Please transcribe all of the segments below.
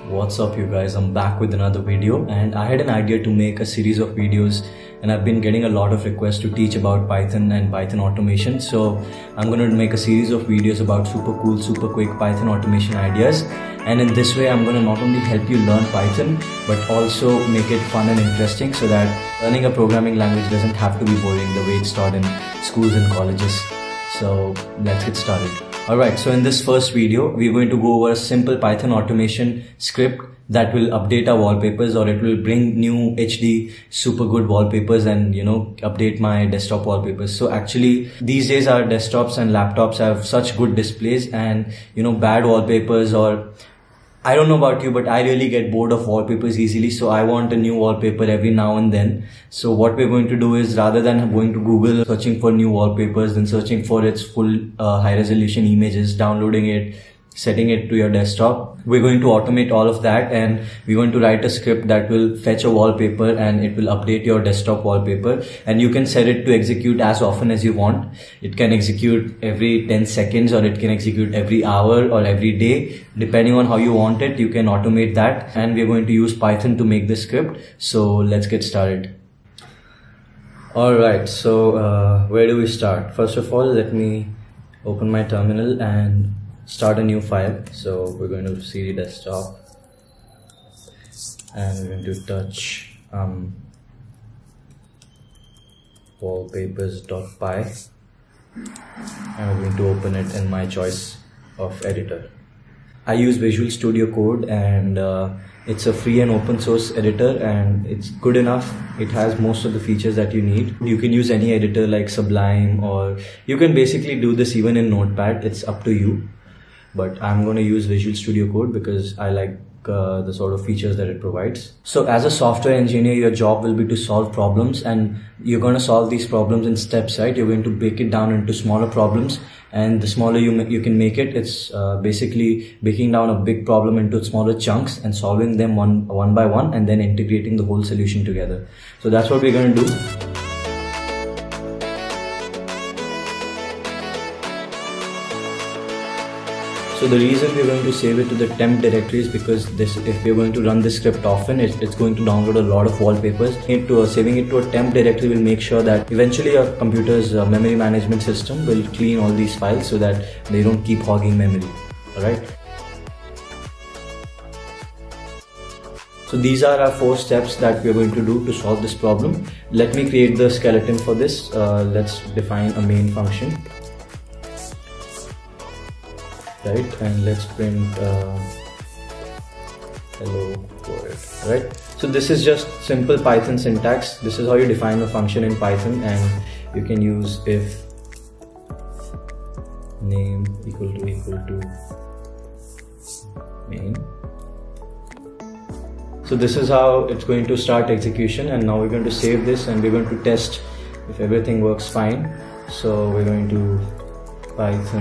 What's up you guys, I'm back with another video, and I had an idea to make a series of videos, and I've been getting a lot of requests to teach about Python and Python automation. So I'm going to make a series of videos about super cool, super quick Python automation ideas. And in this way I'm going to not only help you learn Python but also make it fun and interesting, so that learning a programming language doesn't have to be boring the way it's taught in schools and colleges. So let's get started. Alright, so in this first video, we're going to go over a simple Python automation script that will update our wallpapers, or it will bring new HD super good wallpapers and update my desktop wallpapers. So actually these days our desktops and laptops have such good displays, and bad wallpapers, or I don't know about you, but I really get bored of wallpapers easily. So I want a new wallpaper every now and then. So what we're going to do is, rather than going to Google, searching for new wallpapers, then searching for its full high resolution images, downloading it, setting it to your desktop, we're going to automate all of that, and we're going to write a script that will fetch a wallpaper and it will update your desktop wallpaper, and you can set it to execute as often as you want. It can execute every 10 seconds, or it can execute every hour or every day, depending on how you want it. You can automate that, and we're going to use Python to make this script. So let's get started. Alright, so where do we start? First of all, let me open my terminal and start a new file. So we're going to cd desktop, and we're going to touch wallpapers.py, and we're going to open it in my choice of editor. I use Visual Studio Code, and it's a free and open source editor, and it's good enough. It has most of the features that you need. You can use any editor like Sublime, or you can basically do this even in Notepad. It's up to you. But I'm going to use Visual Studio Code because I like the sort of features that it provides. So as a software engineer, your job will be to solve problems, and you're going to solve these problems in steps, right? You're going to break it down into smaller problems, and the smaller you can make it, it's basically breaking down a big problem into smaller chunks and solving them one by one, and then integrating the whole solution together. So that's what we're going to do. So the reason we're going to save it to the temp directory is because if we're going to run this script often, it's going to download a lot of wallpapers. Saving it to a temp directory will make sure that eventually your computer's memory management system will clean all these files so that they don't keep hogging memory. Alright. So these are our 4 steps that we're going to do to solve this problem. Let me create the skeleton for this. Let's define a main function. Right, and let's print hello world. Right, so this is just simple Python syntax. This is how you define a function in Python, and you can use if name equal to main. So this is how it's going to start execution, and now we're going to save this, and we're going to test if everything works fine. So we're going to Python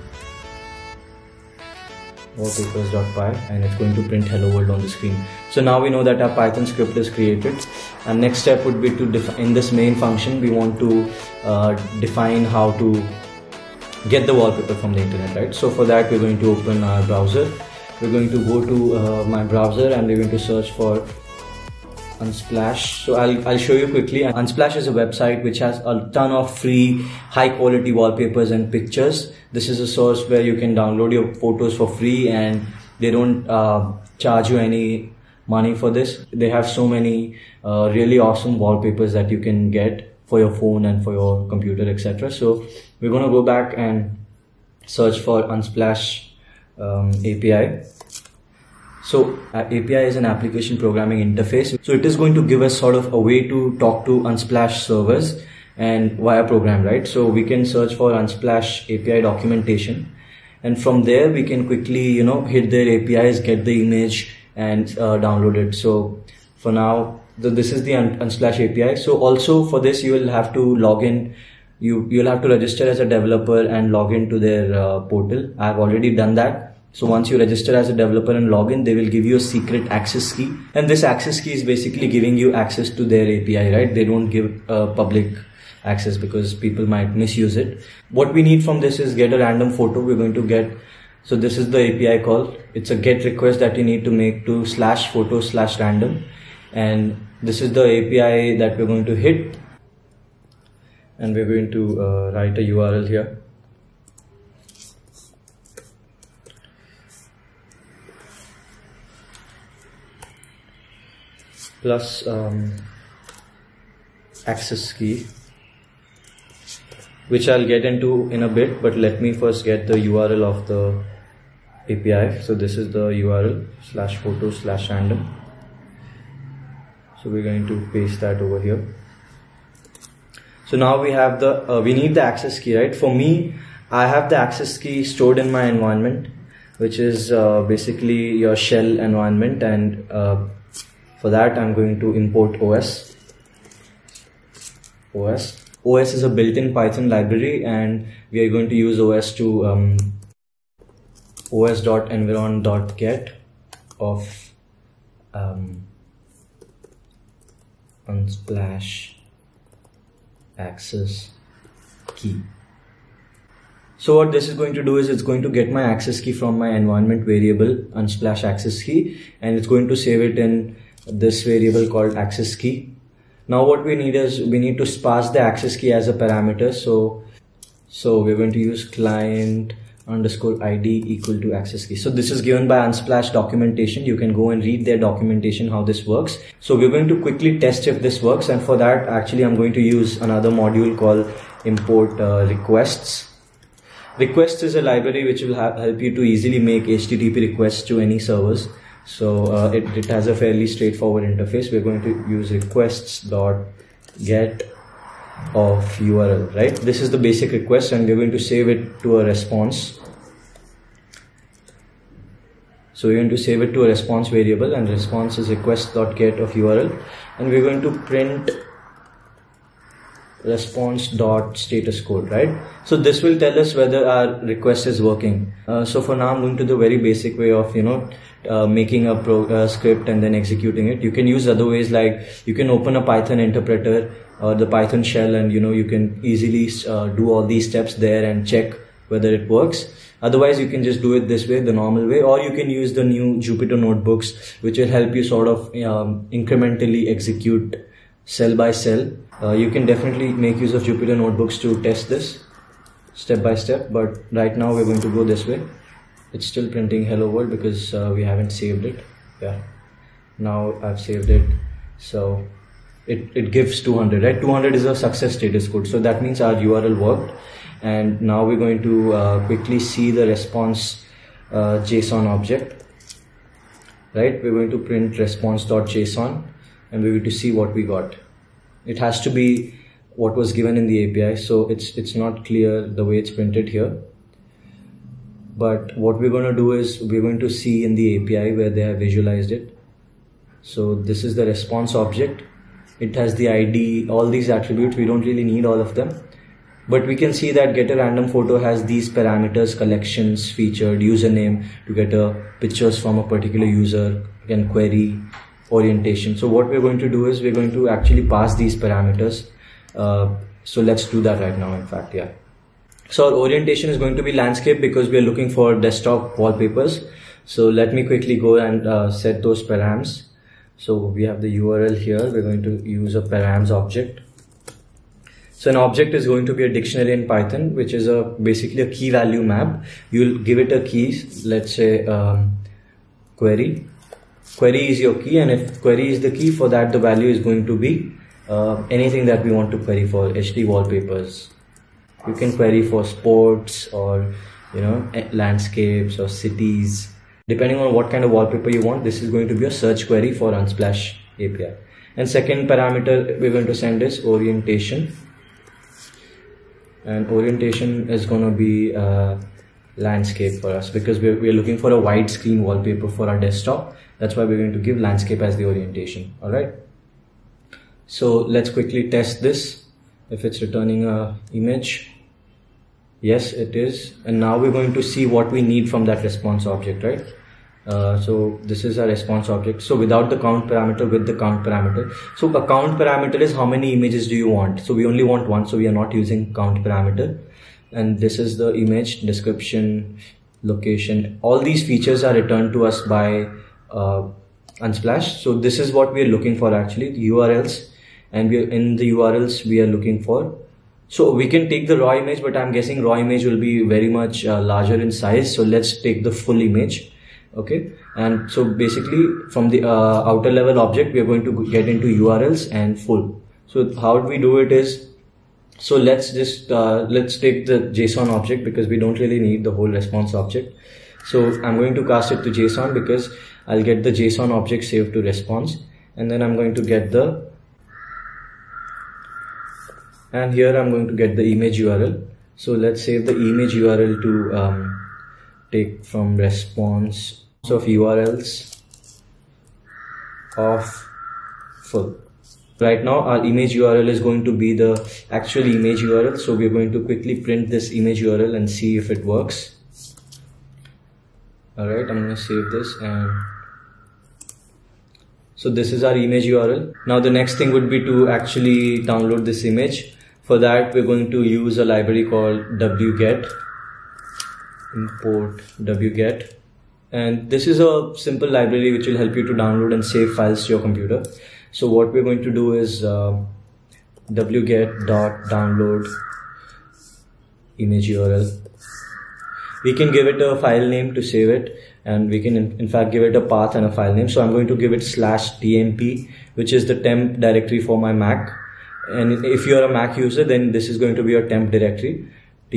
wallpapers.py, and it's going to print hello world on the screen. So now we know that our Python script is created, and next step would be to in this main function we want to define how to get the wallpaper from the internet, right? So for that we're going to open our browser. We're going to go to my browser, and we're going to search for Unsplash. So I'll show you quickly. Unsplash is a website which has a ton of free high quality wallpapers and pictures. This is a source where you can download your photos for free, and they don't charge you any money for this. They have so many really awesome wallpapers that you can get for your phone and for your computer, etc. So we're going to go back and search for Unsplash API. So API is an application programming interface. So it is going to give us sort of a way to talk to Unsplash servers and via program, right? So we can search for Unsplash API documentation, and from there we can quickly, hit their APIs, get the image, and download it. So for now, this is the Unsplash API. So also for this, you will have to log in. You'll have to register as a developer and log into their portal. I've already done that. So once you register as a developer and log in, they will give you a secret access key, and this access key is basically giving you access to their API, right? They don't give public access because people might misuse it. What we need from this is get a random photo. We're going to get So this is the API call. It's a GET request that you need to make to /photo/random, and this is the API that we're going to hit, and we're going to write a URL here. Plus access key, which I'll get into in a bit, but let me first get the URL of the API. So this is the URL /photo/random. So we're going to paste that over here. So now we have the we need the access key, right? For me, I have the access key stored in my environment, which is basically your shell environment, and for that I'm going to import OS. OS is a built-in Python library, and we are going to use OS to os.environ.get of unsplash access key. So what this is going to do is it's going to get my access key from my environment variable unsplash access key, and it's going to save it in this variable called access key. Now what we need is we need to pass the access key as a parameter. So we're going to use client underscore ID equal to access key. So this is given by Unsplash documentation. You can go and read their documentation how this works. So we're going to quickly test if this works, and for that actually I'm going to use another module called import requests. Requests is a library which will help you to easily make HTTP requests to any servers. So it has a fairly straightforward interface. We're going to use requests.get of URL, right? This is the basic request, and we're going to save it to a response. So we're going to save it to a response variable, and response is request.get of URL, and we're going to print response.status code, right? So this will tell us whether our request is working. So for now I'm going to the very basic way of making a script and then executing it. You can use other ways, like you can open a Python interpreter or the Python shell, and you can easily do all these steps there and check whether it works. Otherwise you can just do it this way, the normal way, or you can use the new Jupyter notebooks, which will help you sort of incrementally execute cell by cell. You can definitely make use of Jupyter notebooks to test this step by step, but right now we're going to go this way. It's still printing hello world because we haven't saved it. Yeah, now I've saved it. So it gives 200, right? 200 is a success status code. So that means our URL worked. And now we're going to quickly see the response JSON object, right? We're going to print response.json, and we're going to see what we got. It has to be what was given in the API, so it's not clear the way it's printed here. But what we're going to do is we're going to see in the API where they have visualized it. So this is the response object. It has the ID, all these attributes. We don't really need all of them, but we can see that get a random photo has these parameters: collections, featured, username to get pictures from a particular user, and query, orientation. So what we're going to do is we're going to actually pass these parameters. So let's do that right now, in fact. Yeah. So our orientation is going to be landscape because we are looking for desktop wallpapers. So let me quickly go and set those params. So we have the URL here. We're going to use a params object. So an object is going to be a dictionary in Python, which is basically a key value map. You'll give it a key, let's say query. Query is your key, and if query is the key, for that the value is going to be anything that we want to query for. HD wallpapers. You can query for sports or landscapes or cities. Depending on what kind of wallpaper you want, this is going to be a search query for Unsplash API. And second parameter we're going to send is orientation. And orientation is going to be landscape for us because we're looking for a widescreen wallpaper for our desktop. That's why we're going to give landscape as the orientation. All right. So let's quickly test this. If it's returning a image. Yes, it is. And now we're going to see what we need from that response object, right? So this is our response object. So without the count parameter, with the count parameter. So a count parameter is how many images do you want? So we only want one, so we are not using count parameter. And this is the image description, location. All these features are returned to us by Unsplash. So this is what we are looking for actually, the URLs, and in the URLs we are looking for. So we can take the raw image, but I'm guessing raw image will be very much larger in size. So let's take the full image. Okay, and so basically from the outer level object we are going to get into URLs and full. So how we do it is, so let's just let's take the JSON object, because we don't really need the whole response object. So I'm going to cast it to JSON because I'll get the JSON object saved to response, and then I'm going to get the, and here I'm going to get the image URL. So let's save the image URL to take from response of URLs of full. Right now our image URL is going to be the actual image URL. So we're going to quickly print this image URL and see if it works. Alright, I'm going to save this, and so this is our image URL. Now the next thing would be to actually download this image. For that we're going to use a library called wget, import wget, and this is a simple library which will help you to download and save files to your computer. So what we're going to do is wget.download image URL. We can give it a file name to save it, and we can in fact give it a path and a file name. So I'm going to give it /tmp, which is the temp directory for my Mac. And if you are a Mac user, then this is going to be your temp directory,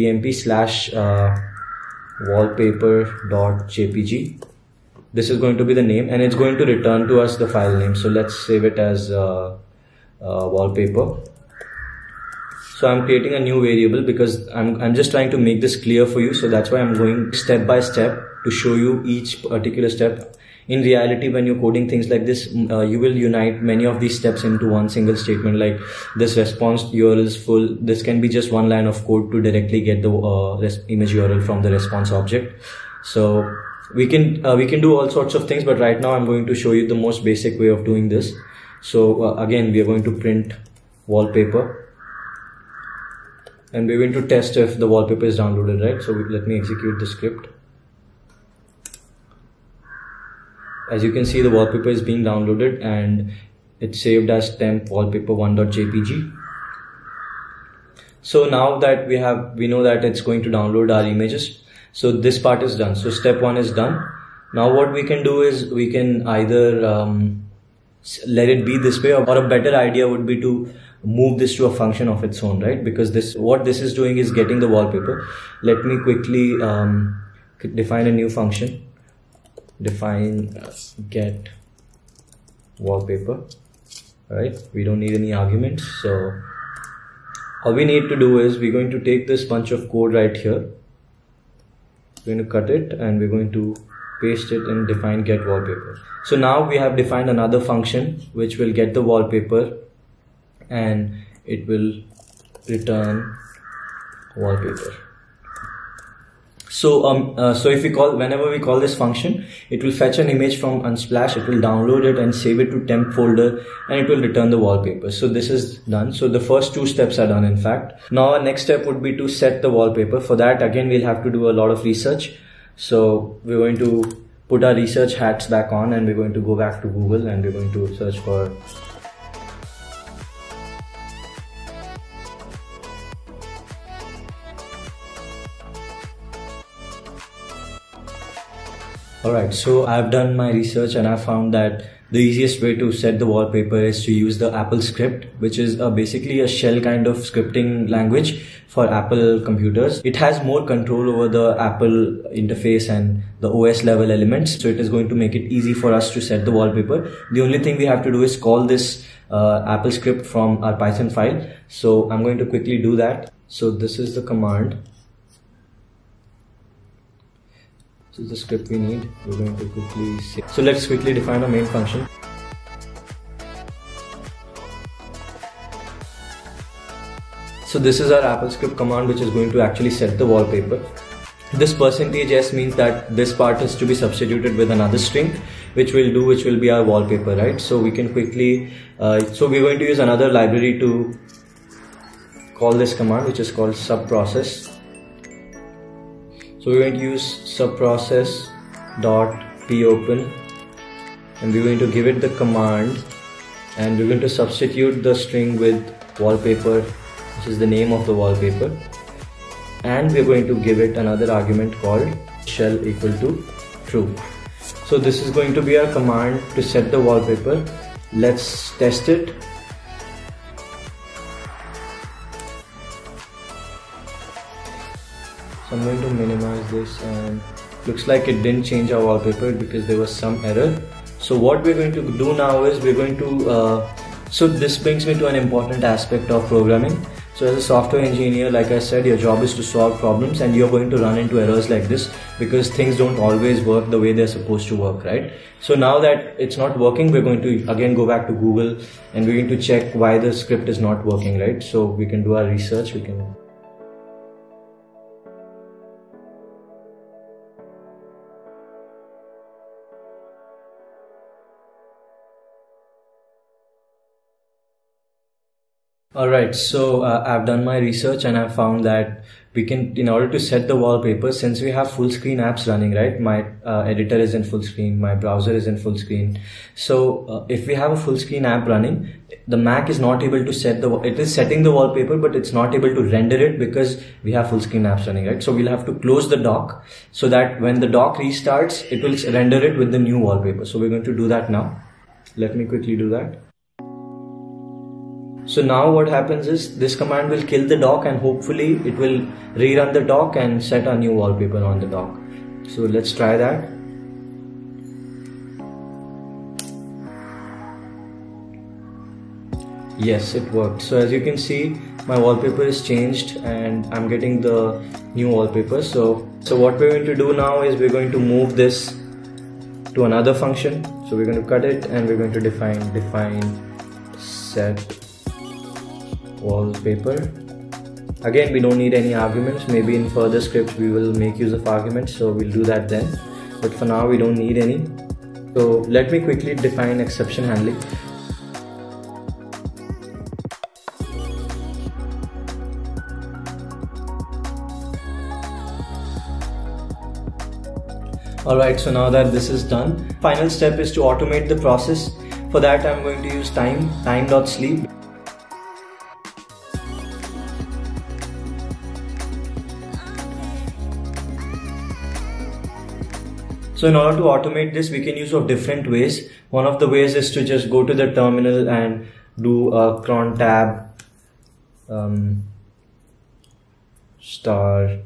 tmp/wallpaper.jpg. This is going to be the name, and it's going to return to us the file name. So let's save it as wallpaper. So I'm creating a new variable because I'm just trying to make this clear for you. So that's why I'm going step by step to show you each particular step. In reality, when you're coding things like this, you will unite many of these steps into one single statement. Like this response URL is full. This can be just one line of code to directly get the image URL from the response object. So we can do all sorts of things, but right now I'm going to show you the most basic way of doing this. So again, we are going to print wallpaper, and we're going to test if the wallpaper is downloaded, right? So let me execute the script. As you can see, the wallpaper is being downloaded and it's saved as temp wallpaper1.jpg. So now that we know that it's going to download our images. So this part is done. So step 1 is done. Now what we can do is we can either let it be this way, or a better idea would be to move this to a function of its own, right? Because what this is doing is getting the wallpaper. Let me quickly define a new function. Define get wallpaper. Alright, we don't need any arguments. So all we need to do is we're going to take this bunch of code right here. We're going to cut it and we're going to paste it and define get wallpaper. So now we have defined another function which will get the wallpaper and it will return wallpaper. So if whenever we call this function, it will fetch an image from Unsplash, it will download it and save it to temp folder, and it will return the wallpaper. So this is done. So the first 2 steps are done in fact. Now our next step would be to set the wallpaper. For that again we'll have to do a lot of research. So we're going to put our research hats back on and we're going to go back to Google and we're going to search for Alright, so I've done my research and I found that the easiest way to set the wallpaper is to use the Apple script, which is basically a shell kind of scripting language for Apple computers. It has more control over the Apple interface and the OS level elements, so it is going to make it easy for us to set the wallpaper. The only thing we have to do is call this Apple script from our Python file. So I'm going to quickly do that. So this is the command. This is the script we need. We're going to quickly save. So let's quickly define our main function. So this is our Apple script command which is going to actually set the wallpaper. This %s means that this part is to be substituted with another string which will be our wallpaper, right? So we can quickly, so we're going to use another library to call this command which is called subprocess. So we're going to use subprocess.popen, and we're going to give it the command, and we're going to substitute the string with wallpaper, which is the name of the wallpaper, and we're going to give it another argument called shell equal to true. So this is going to be our command to set the wallpaper. Let's test it. So I'm going to minimize this, and looks like it didn't change our wallpaper because there was some error. So what we're going to do now is we're going to so this brings me to an important aspect of programming. So as a software engineer, like I said, your job is to solve problems, and you're going to run into errors like this because things don't always work the way they're supposed to work, right? So now that it's not working, we're going to again go back to Google, and we're going to check why the script is not working, right? So we can do our research. Alright, so I've done my research, and I've found that we can, in order to set the wallpaper, since we have full screen apps running, right? My editor is in full screen, my browser is in full screen. So if we have a full screen app running, the Mac is not able to it is setting the wallpaper, but it's not able to render it because we have full screen apps running, right? So we'll have to close the dock so that when the dock restarts, it will render it with the new wallpaper. So we're going to do that now. Let me quickly do that. So now what happens is this command will kill the dock, and hopefully it will rerun the dock and set a new wallpaper on the dock. So let's try that. Yes, it worked. So as you can see, my wallpaper is changed and I'm getting the new wallpaper. So what we're going to do now is we're going to move this to another function. So we're going to cut it, and we're going to define set wallpaper. Again, we don't need any arguments. Maybe in further scripts we will make use of arguments, so we'll do that then, but for now we don't need any. So let me quickly define exception handling. Alright, so now that this is done, final step is to automate the process. For that I'm going to use time.sleep. So in order to automate this, we can use of different ways. One of the ways is to just go to the terminal and do a cron tab star.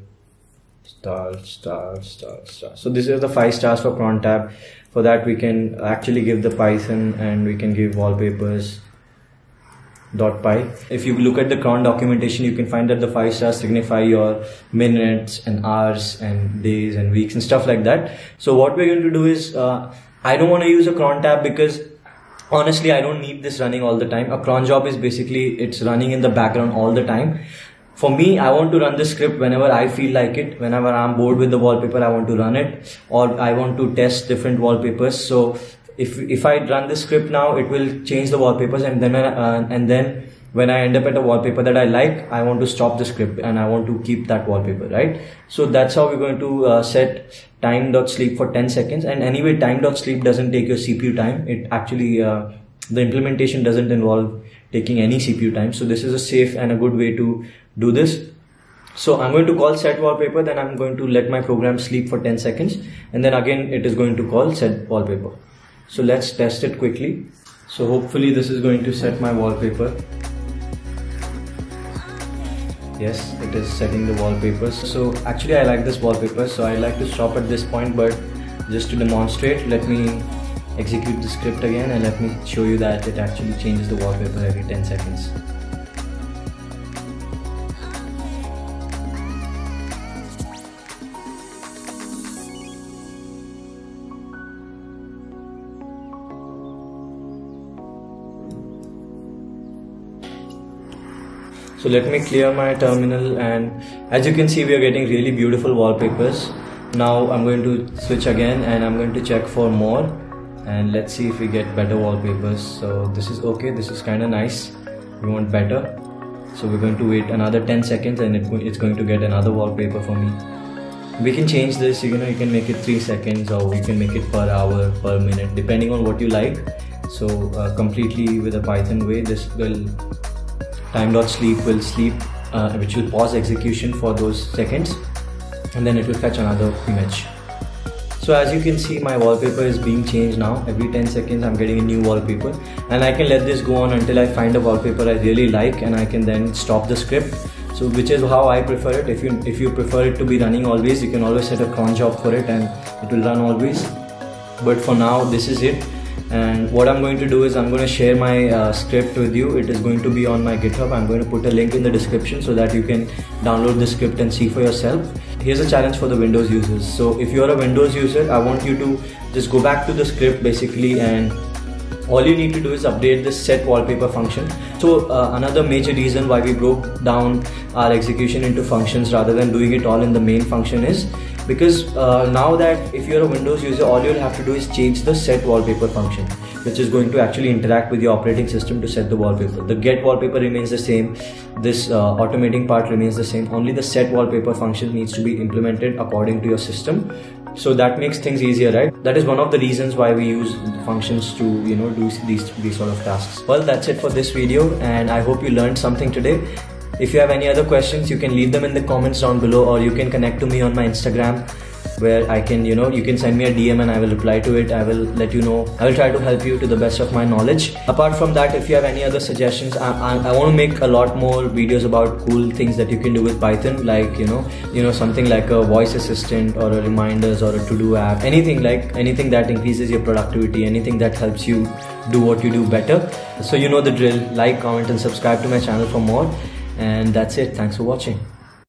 So this is the 5 stars for cron tab. For that we can actually give the Python, and we can give wallpapers .py. If you look at the cron documentation, you can find that the 5 stars signify your minutes and hours and days and weeks and stuff like that. So what we're going to do is, I don't want to use a cron tab because honestly I don't need this running all the time. A cron job is basically, it's running in the background all the time. For me, I want to run the script whenever I feel like it. Whenever I'm bored with the wallpaper, I want to run it, or I want to test different wallpapers. So if I run the script now, it will change the wallpapers, and then when I end up at a wallpaper that I like, I want to stop the script and I want to keep that wallpaper, right? So that's how we're going to set time.sleep for 10 seconds. And anyway, time.sleep doesn't take your CPU time. It actually, the implementation doesn't involve taking any CPU time. So this is a safe and a good way to do this. So I'm going to call set wallpaper, then I'm going to let my program sleep for 10 seconds, and then again it is going to call set wallpaper. So let's test it quickly. So hopefully this is going to set my wallpaper. Yes, it is setting the wallpapers. So actually I like this wallpaper, so I like to stop at this point, but just to demonstrate, let me execute the script again and let me show you that it actually changes the wallpaper every 10 seconds. So let me clear my terminal, and as you can see, we are getting really beautiful wallpapers. Now I'm going to switch again and I'm going to check for more, and let's see if we get better wallpapers. So this is okay, this is kind of nice. We want better. So we're going to wait another 10 seconds and it's going to get another wallpaper for me. We can change this, you know, you can make it 3 seconds or we can make it per hour, per minute, depending on what you like. So completely with a Python way, this will time.sleep will sleep, which will pause execution for those seconds, and then it will fetch another image. So as you can see, my wallpaper is being changed now. Every 10 seconds I'm getting a new wallpaper, and I can let this go on until I find a wallpaper I really like, and I can then stop the script. So which is how I prefer it. If you prefer it to be running always, you can always set a cron job for it and it will run always. But for now, this is it. And what I'm going to do is I'm going to share my script with you. It is going to be on my GitHub. I'm going to put a link in the description so that you can download the script and see for yourself. Here's a challenge for the Windows users. So if you're a Windows user, I want you to just go back to the script basically, and all you need to do is update this set wallpaper function. So another major reason why we broke down our execution into functions rather than doing it all in the main function is because now that if you're a Windows user, all you'll have to do is change the set wallpaper function, which is going to actually interact with your operating system to set the wallpaper. The get wallpaper remains the same. This automating part remains the same. Only the set wallpaper function needs to be implemented according to your system. So that makes things easier, right? That is one of the reasons why we use functions to, you know, do these sort of tasks. Well, that's it for this video, and I hope you learned something today. If you have any other questions, you can leave them in the comments down below, or you can connect to me on my Instagram, where I can, you know, you can send me a DM and I will reply to it. I will let you know. I will try to help you to the best of my knowledge. Apart from that, if you have any other suggestions, I want to make a lot more videos about cool things that you can do with Python, like you know something like a voice assistant or a reminders or a to-do app, anything that increases your productivity, anything that helps you do what you do better. So you know the drill. Like, comment and subscribe to my channel for more. And that's it. Thanks for watching.